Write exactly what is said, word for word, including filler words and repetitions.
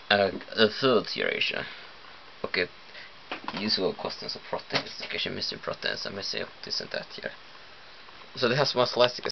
uh, a third iteration. Okay, usual questions of proteins. Okay, missing proteins. I'm missing this and that here. So det här som har slice